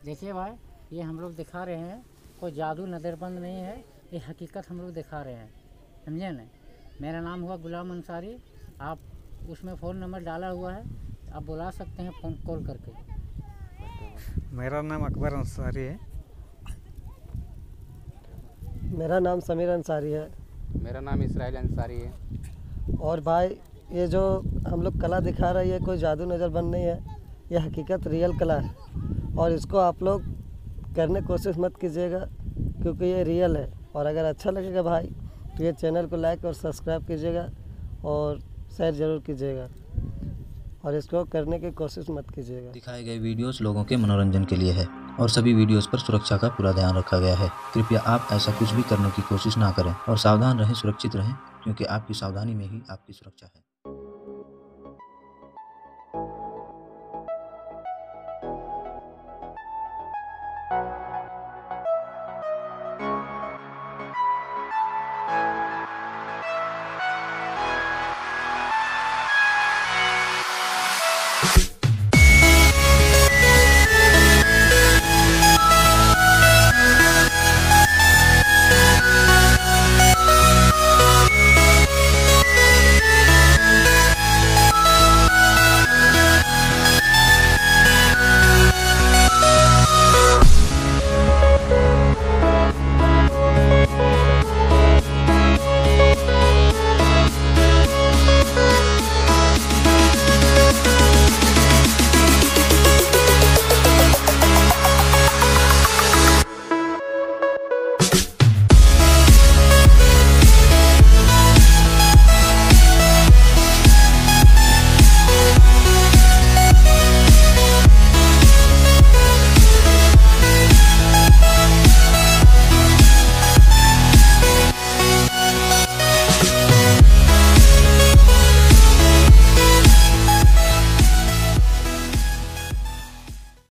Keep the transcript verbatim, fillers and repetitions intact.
देखिए भाई, ये हम लोग दिखा रहे हैं, कोई जादू नज़रबंद नहीं है, ये हकीकत हम लोग दिखा रहे हैं, समझे ना। मेरा नाम हुआ गुलाम अंसारी। आप उसमें फ़ोन नंबर डाला हुआ है, आप बुला सकते हैं फ़ोन कॉल करके। मेरा नाम अकबर अंसारी है। मेरा नाम समीर अंसारी है। मेरा नाम इसराइल अंसारी है। और भाई, ये जो हम लोग कला दिखा रहे हैं, ये कोई जादू नज़रबंद नहीं है, ये हकीकत रियल कला है। और इसको आप लोग करने की कोशिश मत कीजिएगा, क्योंकि ये रियल है। और अगर अच्छा लगेगा भाई, तो ये चैनल को लाइक और सब्सक्राइब कीजिएगा और शेयर ज़रूर कीजिएगा, और इसको करने की कोशिश मत कीजिएगा। दिखाए गए वीडियोस लोगों के मनोरंजन के लिए है और सभी वीडियोस पर सुरक्षा का पूरा ध्यान रखा गया है। कृपया आप ऐसा कुछ भी करने की कोशिश ना करें और सावधान रहें, सुरक्षित रहें, क्योंकि आपकी सावधानी में ही आपकी सुरक्षा है।